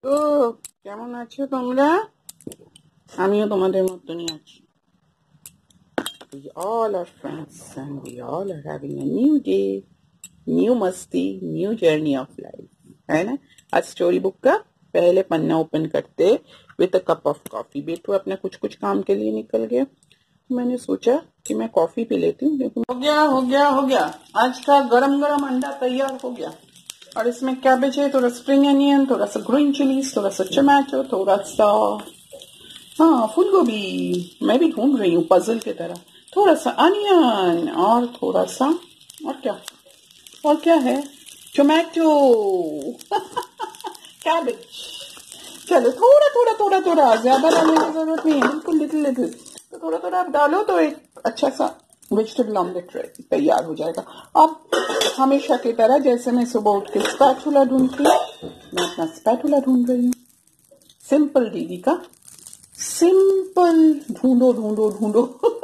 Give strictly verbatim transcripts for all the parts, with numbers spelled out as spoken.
তো কেমন আছো তোমরা? আমিও তোমাদের মতনই আছি। We all are friends and we all are having a new day, new मस्ती, new journey of life, है ना? आज स्टोरी बुक का पहले पन्ना ओपन करते with a cup of coffee. बेटू अपने कुछ कुछ काम के लिए निकल गया, मैंने सोचा कि मैं कॉफी पी लेती हूँ। हो गया हो गया हो गया आज का गरम गरम अंडा तैयार हो गया। और इसमें कैबेज है, थोड़ा स्प्रिंग अनियन, थोड़ा सा ग्रीन चिलीज, थोड़ा सा टमाटो, थोड़ा सा हाँ फूल गोभी, मैं भी ढूंढ रही हूँ पजल की तरह, थोड़ा सा अनियन और थोड़ा सा और क्या और क्या है टोमेटो कैबेज। चलो थोड़ा थोड़ा थोड़ा थोड़ा, ज्यादा डालने की जरूरत नहीं है, बिल्कुल लिटिल लिटिल। तो थोड़ा थोड़ा आप डालो तो एक अच्छा सा वेजिटेबल ऑमलेट तैयार हो जाएगा। अब हमेशा की तरह जैसे मैं सुबह उठ के स्पैटुला ढूंढती हूँ, मैं अपना स्पैटुला ढूंढ रही हूँ। सिंपल दीदी का सिंपल ढूंढो ढूंढो ढूंढो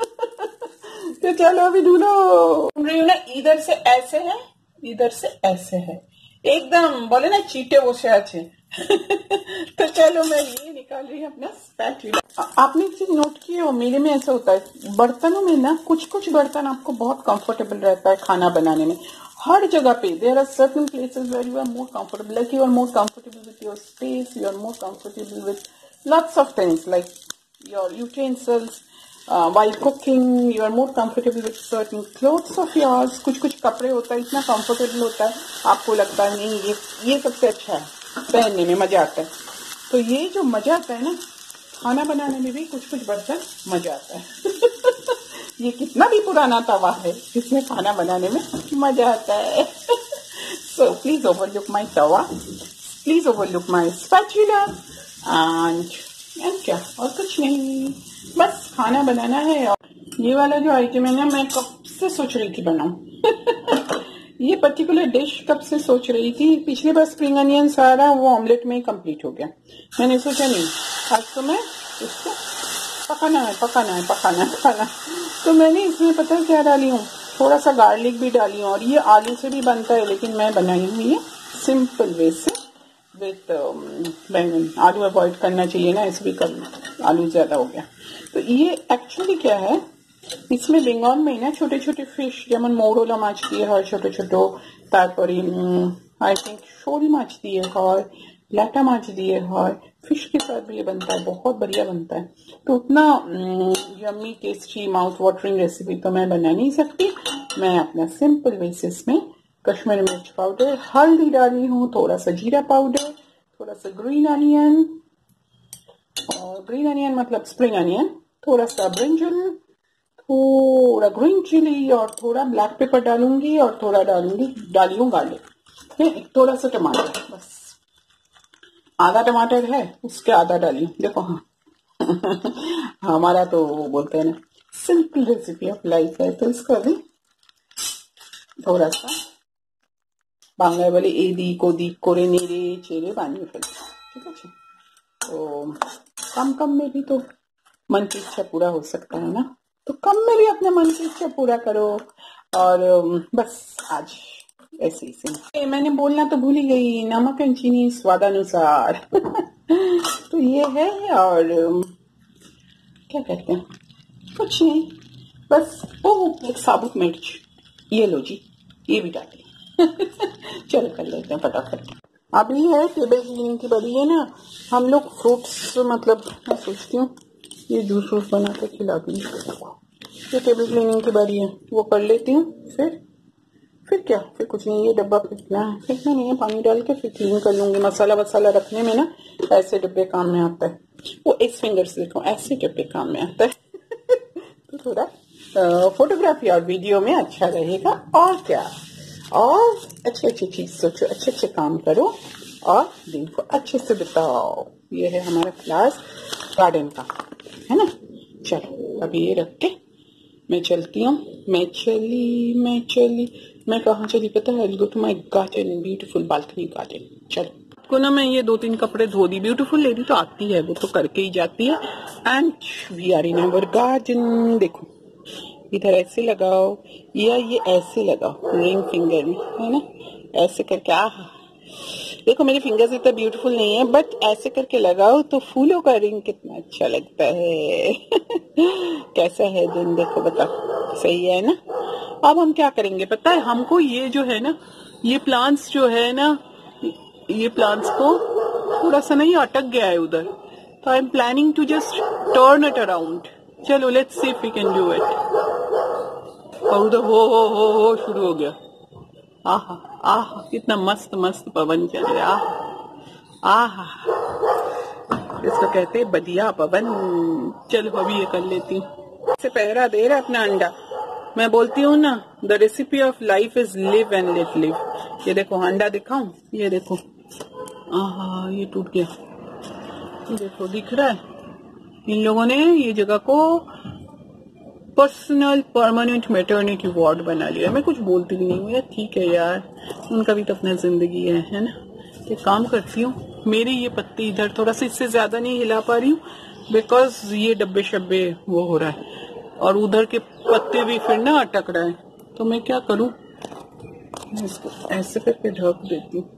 तो चलो अभी ढूंढो। ढूंढ रही हूँ ना, इधर से ऐसे है, इधर से ऐसे है, एकदम बोले ना चीटे वो से अच्छे तो चलो मैं ये निकाल रही हूँ अपना स्पैटुला। आपने एक चीज नोट की हो, मेरे में ऐसा होता है बर्तनों में ना, कुछ कुछ बर्तन आपको बहुत कंफर्टेबल रहता है खाना बनाने में। हर जगह पे there are certain places where you are more comfortable, like you are more comfortable with your space, you are more comfortable with lots of things like your utensils, uh, while cooking you are more comfortable with certain clothes of yours। कुछ कुछ कपड़े होता है इतना comfortable होता है, आपको लगता है नहीं ये ये सबसे अच्छा है, पहनने में मजा आता है। तो ये जो मजा आता है ना, खाना बनाने में भी कुछ कुछ बर्तन मजा आता है ये कितना भी पुराना तवा है, इसमें खाना बनाने में मजा आता है so please overlook my tawa, please overlook my spatula and and क्या और कुछ नहीं, बस खाना बनाना है। और ये वाला जो आइटम है ना, मैं कब से सोच रही थी बनाऊं ये पर्टिकुलर डिश कब से सोच रही थी। पिछली बार स्प्रिंग अनियन सारा वो ऑमलेट में ही कंप्लीट हो गया, मैंने सोचा नहीं आज तो मैं इसको पकाना है पकाना है पकाना है पकाना। तो मैंने इसमें पता है क्या डाली हूँ, थोड़ा सा गार्लिक भी डाली हूँ। और ये आलू से भी बनता है, लेकिन मैं बनाई हूँ ये सिंपल वे से विथ बैंगन। आलू अवॉइड करना चाहिए ना, इसलिए कर आलू ज्यादा हो गया। तो ये एक्चुअली क्या है, इसमें बेंगल में ना छोटे छोटे फिश যেমন মৌরলা মাছ দিয়ে হয় ছোট ছোট, তারপরে आई थिंक शोरी माछ दिए হয়, लाटा माछ दिए হয়, फिश के साथ भी ये बनता है, बहुत बढ़िया बनता है। तो उतना yummy tasty mouth watering recipe तो मैं बना नहीं सकती, मैं अपना सिंपल बेसिस में कश्मीरी मिर्च पाउडर, हल्दी डाली हूँ, थोड़ा सा जीरा पाउडर, थोड़ा सा ग्रीन अनियन, और ग्रीन अनियन मतलब स्प्रिंग अनियन, थोड़ा सा ब्रिंजल, थोड़ा ग्रीन चिली और थोड़ा ब्लैक पेपर डालूंगी, और थोड़ा डालूंगी डाली हूँ गार्लिक, थोड़ा सा टमाटर, बस आधा टमाटर है उसके आधा डाली हूँ। देखो हाँ हमारा तो बोलते हैं ना सिंपल रेसिपी ऑफ लाइफ है। तो इसको अभी थोड़ा सा বাংলায় বলে এদিক ওদিক করে নেড়ে চেড়ে বানিয়ে ফেলবো, ঠিক আছে। तो कम कम में भी तो मन की इच्छा पूरा हो सकता है ना, तो कम में भी अपने मन की इच्छा पूरा करो। और बस आज ऐसे ही से मैंने बोलना तो भूल ही गई, नमक एंड चीनी स्वादानुसार तो ये है। और क्या कहते हैं, कुछ नहीं, बस ओ एक साबुत मिर्च, ये लो जी, ये भी डाल चलो कर लेते हैं फटाफट। अभी है टेबल क्लीनिंग की बड़ी है ना, हम लोग फ्रूट्स मतलब मैं सोचती हूँ ये जूस वूस बना के खिला दूँ। ये टेबल क्लीनिंग की बड़ी है, वो कर लेती हूँ, फिर फिर क्या फिर कुछ नहीं, ये डब्बा फेंकना है, फेंकना नहीं है, पानी डाल के फिर क्लीन कर लूंगी। मसाला वसाला रखने में ना ऐसे डब्बे काम में आता है, वो एक फिंगर से देखो ऐसे डब्बे काम में आता है तो थोड़ा फोटोग्राफी और वीडियो में अच्छा रहेगा। और क्या, और अच्छी अच्छी चीज सोचो, अच्छे अच्छे काम करो और दिन को अच्छे से बिताओ। ये है हमारा क्लास गार्डन का, है ना। चलो अभी ये रख के मैं चलती हूँ। मैं चली मैं चली मैं कहाँ चली पता है, go to my garden, beautiful balcony garden. चलो को ना मैं ये दो तीन कपड़े धो दी, ब्यूटीफुल लेडी तो आती है, वो तो करके ही जाती है। And we are in our garden. देखो इधर ऐसे लगाओ या ये ऐसे लगाओ, रिंग फिंगर में, है ना, ऐसे करके। आ देखो मेरे फिंगर्स इतना ब्यूटीफुल नहीं है, बट ऐसे करके लगाओ तो फूलों का रिंग कितना अच्छा लगता है। कैसा है दिन, देखो बताओ, सही है ना। अब हम क्या करेंगे पता है हमको, ये जो है ना, ये प्लांट्स जो है ना, ये प्लांट्स को थोड़ा सा नहीं अटक गया है उधर, तो I am planning to just turn it around. चलो let's see if we can do it. और उधर हो हो हो हो शुरू हो गया। आहा आहा कितना मस्त मस्त पवन चल रहा है। आहा इसको कहते हैं बढ़िया पवन। चलो अभी ये कर लेती हूँ। से पहरा दे रहा अपना अंडा। मैं बोलती हूँ ना, the recipe of life is live and let live. ये देखो अंडा दिखाऊं, ये देखो, आहा ये टूट गया, ये देखो दिख रहा है। इन लोगों ने ये जगह को पर्सनल परमानेंट मैटरनिटी वार्ड बना लिया। मैं कुछ बोलती भी नहीं हूँ यार, ठीक है यार, उनका भी तो अपना जिंदगी है, है ना। ये काम करती हूँ, मेरी ये पत्ती इधर थोड़ा सा इससे ज्यादा नहीं हिला पा रही हूँ, बिकॉज ये डब्बे शब्बे वो हो रहा है, और उधर के पत्ते भी फिर ना अटक रहा है। तो मैं क्या करूँ, इसको ऐसे करके ढक देती हूँ,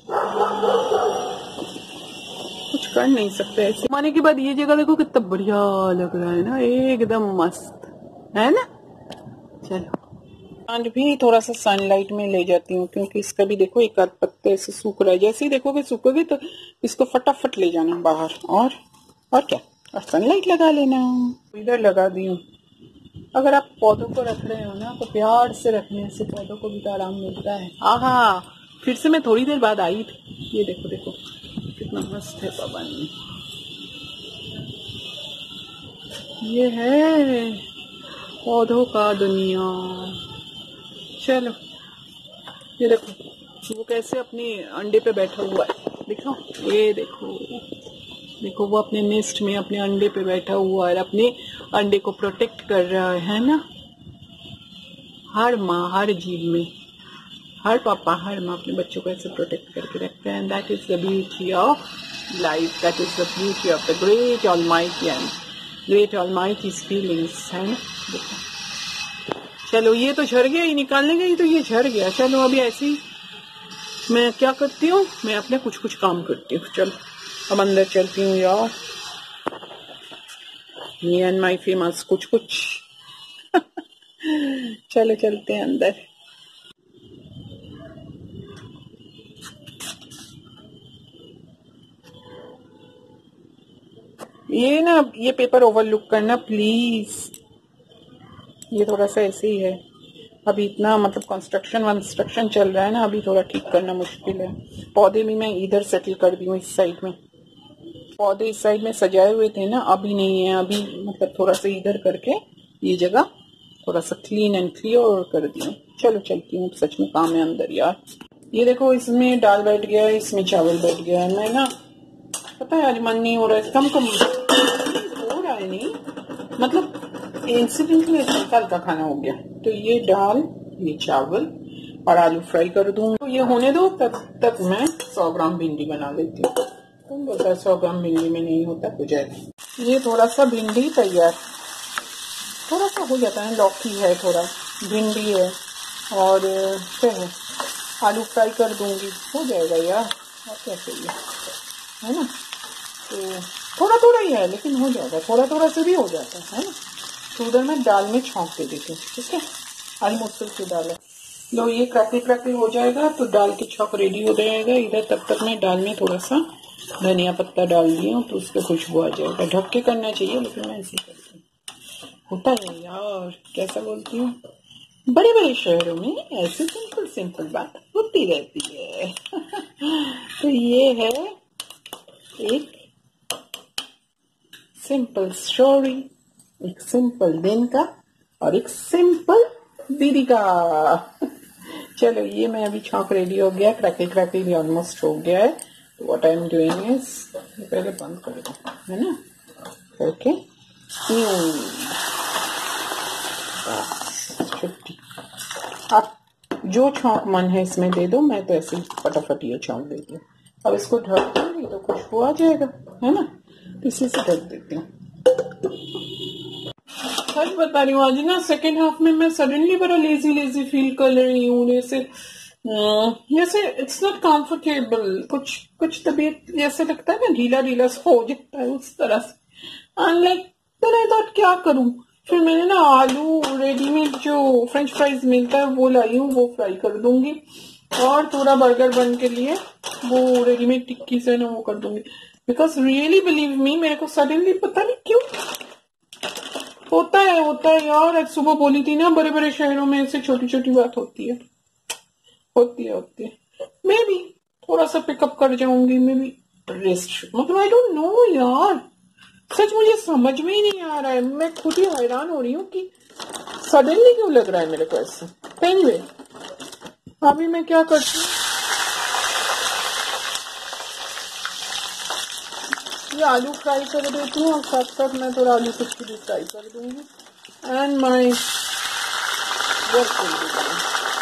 कुछ कर नहीं सकते। ऐसे माने के बाद ये जगह देखो कितना बढ़िया लग रहा है ना, एकदम मस्त है ना। चलो प्लांट भी थोड़ा सा सनलाइट में ले जाती हूँ, क्योंकि इसका भी देखो एक आध पत्ते ऐसे सूख रहा है। जैसे ही देखोगे सूखोगे तो इसको फटाफट ले जाना बाहर, और और क्या, और सनलाइट लगा लेना। इधर लगा दी हूँ। अगर आप पौधों को रख रहे हो ना, तो प्यार से रखने से पौधों को भी तो आराम मिलता है। आहा फिर से मैं थोड़ी देर बाद आई थी। ये देखो देखो कितना मस्त है पवन। ये है पौधों का दुनिया। चलो ये देखो वो कैसे अपने अंडे पे बैठा हुआ है, देखो ये देखो देखो वो अपने नेस्ट में अपने अंडे पे बैठा हुआ है, अपने अंडे को प्रोटेक्ट कर रहा है, है ना। हर माँ हर जीव में, हर पापा हर माँ अपने बच्चों को ऐसे प्रोटेक्ट करके रखते हैं। That is the beauty of life, that is the beauty of the great almighty and great almighty's feelings, है ना। देखो चलो ये तो झड़ गया, ये निकालने गई तो ये झड़ गया। चलो अभी ऐसे ही मैं क्या करती हूँ, मैं अपने कुछ कुछ काम करती हूँ। चलो अब अंदर चलती हूँ यार, मी एंड माई फेमस कुछ कुछ। चलो चलते हैं अंदर। ये ना ये पेपर ओवरलुक करना प्लीज, ये थोड़ा सा ऐसे ही है। अभी इतना मतलब कंस्ट्रक्शन वंस्ट्रक्शन चल रहा है ना, अभी थोड़ा ठीक करना मुश्किल है। पौधे भी मैं इधर सेटल कर दी हूँ, इस साइड में। पौधे इस साइड में सजाए हुए थे ना, अभी नहीं है। अभी मतलब थोड़ा सा इधर करके ये जगह थोड़ा सा क्लीन एंड क्लियर कर दी हूँ। चलो चलती हूँ, सच में काम है अंदर यार। ये देखो इसमें दाल बैठ गया है, इसमें चावल बैठ गया है। मैं ना पता है आज मन नहीं हो रहा है, कम कम हो रहा है नहीं, मतलब इंसिडेंटली हल्का हल्का खाना हो गया। तो ये दाल, ये चावल और आलू फ्राई कर दूं। तो ये होने दो, तब तक मैं सौ ग्राम भिंडी बना लेती हूँ। तुम बोलता सौ ग्राम भिंडी में नहीं होता कुछ। ये थोड़ा सा भिंडी तैयार, थोड़ा सा हो जाता है। लौकी है, थोड़ा भिंडी है, और क्या है, आलू फ्राई कर दूंगी, हो जाएगा यार। और क्या चाहिए, है ना। तो थोड़ा थोड़ा ही है लेकिन हो जाएगा, थोड़ा थोड़ा से भी हो जाता है ना। तो उधर मैं दाल में छौंक दे देती हूँ, ठीक है। आई मसूर की दाल है। लो ये क्रैकली क्रैकली हो जाएगा तो दाल की छौंक रेडी हो जाएगा इधर। तब तक मैं दाल में थोड़ा सा धनिया पत्ता डाल दी हूँ, तो उसका खुशबू आ जाएगा। ढक के करना चाहिए, लेकिन मैं ऐसे करती हूँ। होता है यार, कैसा बोलती हूँ, बड़े बड़े शहरों में ऐसे सिंपल सिंपल बात होती रहती है। तो ये है एक सिंपल स्टोरी, एक सिंपल दिन का और एक सिंपल दीदी का। चलो ये मैं अभी छौंक रेडी हो गया, क्रैकल क्रैकल भी ऑलमोस्ट हो गया है। तो what I am doing is, पहले बंद कर दो, है ना, करके छुट्टी। आप जो छौंक मन है इसमें दे दो, मैं तो ऐसे ही फटाफट ये छौंक देती हूँ। अब इसको ढक दूंगी तो खुशबू आ जाएगा, है ना। इसी से ढक देती हूँ। सच बता रही हूँ, आज ना सेकेंड हाफ में मैं सडनली बड़ा लेजी लेजी फील कर रही हूँ। जैसे हम्म, जैसे इट्स नॉट कंफर्टेबल, कुछ कुछ तबीयत जैसे लगता है ना ढीला ढीला सा हो जाता है उस तरह से। लाइक देन आई थॉट क्या करूं, फिर मैंने ना आलू रेडीमेड जो फ्रेंच फ्राइज मिलता है वो लाई हूँ, वो फ्राई कर दूंगी और थोड़ा बर्गर बन के लिए वो रेडीमेड टिक्की से ना वो कर दूंगी। बिकॉज रियली बिलीव मी, मेरे को सडनली पता नहीं क्यों होता है होता है यार। आज सुबह बोली थी ना, बड़े बड़े शहरों में ऐसे छोटी छोटी बात होती है होती है होती है। मैं भी थोड़ा सा पिकअप कर जाऊंगी, मैं भी रेस्ट, मतलब आई डोंट नो यार, सच मुझे समझ में ही नहीं आ रहा है। मैं खुद ही हैरान हो रही हूँ कि सडनली क्यों लग रहा है मेरे को ऐसा। एनीवे, अभी मैं क्या करती हूँ, ये आलू फ्राई कर देती हूँ और साथ साथ मैं थोड़ा आलू टिक्की भी फ्राई कर दूंगी and my work will be done.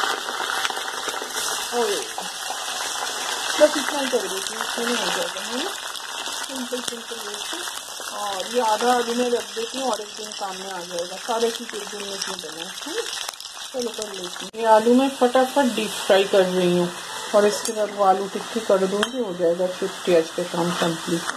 बस इतना ही कर देती हूँ, इसमें नहीं हो जाएगा है ना, सिंपल सिंपल वैसे। और ये आधा आलू में रख देती हूँ और एक दिन काम में आ जाएगा, सारे चीज एक दिन में क्यों देना है ना। चलो कर लेती हूँ, ये आलू में फटाफट डीप फ्राई कर रही हूँ और इसके बाद वो आलू टिक्की कर दूंगी, हो जाएगा फिफ्टी आज के काम कंप्लीट।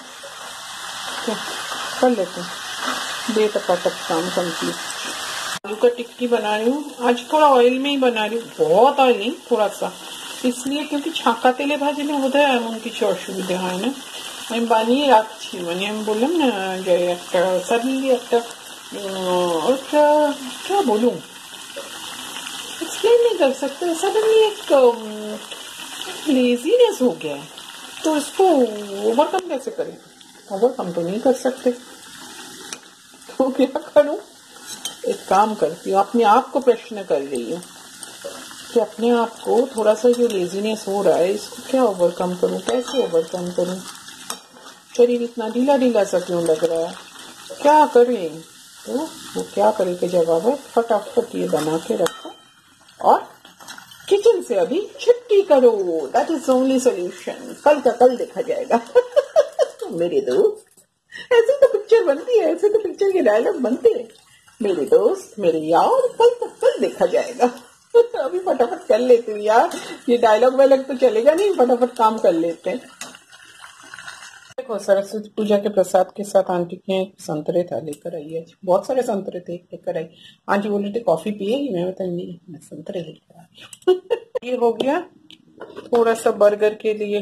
कर लेते हैं, दे टपाटप काम कंप्लीट। आलू का टिक्की बना रही हूँ, आज थोड़ा ऑयल में ही बना रही हूँ, बहुत ऑयल नहीं, थोड़ा सा, इसलिए क्योंकि छाका तेले भाजले বোধহয় এমন কিছু অসুবিধা হয় না, আমি বানিয়ে রাখছি, মানে আমি বললাম না যে একটা সাডেনলি একটা একটা क्या बोलूं, एक्सप्लेन नहीं कर सकते, सडनली एक लेजीनेस हो गया है, तो इसको ओवरकम कैसे करें। ओवरकम तो नहीं कर सकते, तो क्या करूं, एक काम करती हूँ, अपने आप को प्रश्न कर रही हूँ कि अपने आप को थोड़ा सा जो लेजीनेस हो रहा है इसको क्या ओवरकम करूं, कैसे ओवरकम करूं, शरीर इतना ढीला ढीला सा क्यों लग रहा है, क्या करें। तो वो क्या करे के जवाब है, फटाफट ये बना के रखो और किचन से अभी छुट्टी करो, दैट इज ओनली सोल्यूशन, कल का कल देखा जाएगा। मेरे दोस्त, ऐसी तो पिक्चर बनती है, ऐसे तो पिक्चर के डायलॉग बनते हैं, मेरे दोस्त मेरे यार, कल तक कल देखा जाएगा। अभी फटाफट कर लेते हैं यार, ये डायलॉग वायलॉग तो चलेगा नहीं, फटाफट काम कर लेते हैं। देखो सरस्वती पूजा के प्रसाद के साथ आंटी के संतरे था, लेकर आई है, बहुत सारे संतरे थे लेकर आई। आंटी बोल रही थी कॉफी पिएगी, मैं बता नहीं, मैं संतरे लेकर आई। ये हो गया थोड़ा सा बर्गर के लिए,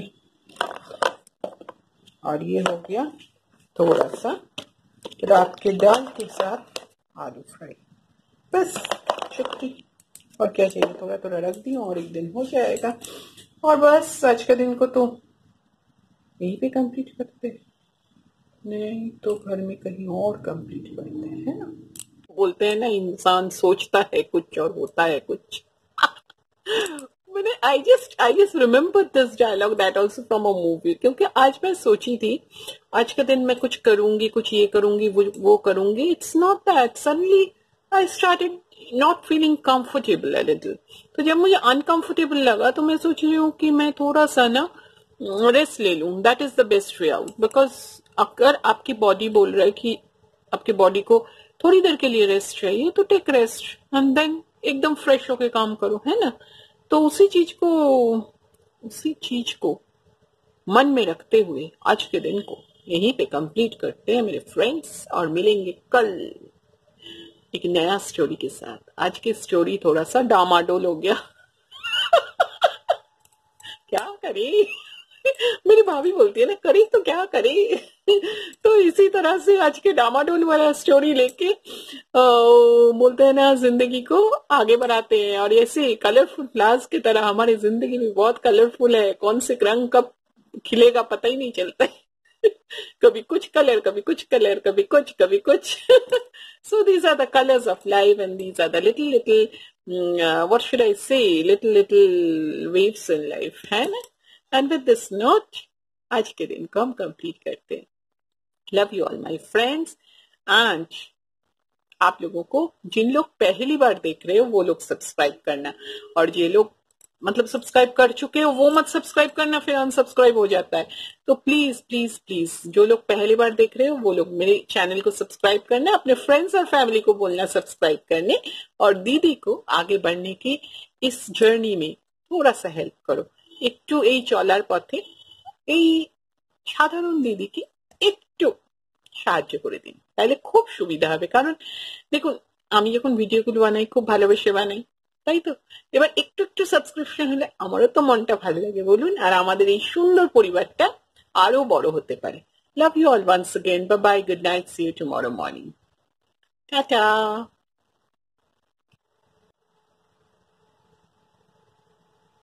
और ये हो गया थोड़ा सा रात के दाल के साथ आलू फ्राई, बस छुट्टी। और क्या चाहिए, थोड़ा थोड़ा रख दी और एक दिन हो जाएगा। और बस आज के दिन को तो यहीं पे कंप्लीट करते हैं, नहीं तो घर में कहीं और कंप्लीट करते हैं, है ना। बोलते हैं ना इंसान सोचता है कुछ और होता है कुछ। मैंने I just I just remember this dialogue that also from a movie, क्योंकि आज मैं सोची थी आज के दिन मैं कुछ करूंगी, कुछ ये करूंगी, वो वो करूंगी, it's not that, suddenly I started not feeling comfortable a little. तो जब मुझे अनकंफर्टेबल लगा तो मैं सोच रही हूँ कि मैं थोड़ा सा ना रेस्ट ले लूं, that is the best way out. Because अगर आपकी बॉडी बोल रहा है कि आपकी बॉडी को थोड़ी देर के लिए रेस्ट चाहिए, तो टेक रेस्ट एंड देन एकदम फ्रेश होके काम करो, है ना। तो उसी चीज को उसी चीज को मन में रखते हुए आज के दिन को यहीं पे कंप्लीट करते हैं मेरे फ्रेंड्स, और मिलेंगे कल एक नया स्टोरी के साथ। आज की स्टोरी थोड़ा सा डामाडोल हो गया। क्या करे, मेरी भाभी बोलती है ना, करी तो क्या करे। तो इसी तरह से आज के डामाडोल वाला स्टोरी लेके बोलते हैं ना, जिंदगी को आगे बढ़ाते हैं। और ऐसे कलरफुल फ्लावर्स की तरह हमारी जिंदगी भी बहुत कलरफुल है, कौन से रंग कब खिलेगा पता ही नहीं चलता है। कभी कुछ कलर, कभी कुछ कलर, कभी कुछ कभी कुछ। So these are the colours of life and these are the little little what should I say, little little waves in life, है ना। एंड विद दिस नोट आज के दिन को हम कंप्लीट करते हैं। Love you all my friends, and आप लोगों को, जिन लोग पहली बार देख रहे हो वो लोग सब्सक्राइब करना, और जे लोग मतलब सब्सक्राइब कर चुके हो वो मत सब्सक्राइब करना, फिर अनसब्सक्राइब हो जाता है। तो प्लीज प्लीज प्लीज जो लोग पहली बार देख रहे हो वो लोग मेरे चैनल को सब्सक्राइब करना, अपने फ्रेंड्स और फैमिली को बोलना सब्सक्राइब करने, और दीदी को आगे बढ़ने की इस जर्नी में थोड़ा सा হেল্প করো, একটু এই চলার পথে এই সাধারণ দিদিকে একটু সাহায্য করে দিন, তাহলে খুব সুবিধা হবে। কারণ দেখুন, আমি যখন ভিডিওগুলো বানাই খুব ভালোবেসে বানাই, তাই তো? এবার একটু একটু সাবস্ক্রিপশন হলে আমারও তো মনটা ভালো লাগে বলুন, আর আমাদের এই সুন্দর পরিবারটা আরো বড় হতে পারে। Love you all once again, bye bye, good night, see you tomorrow morning, tata.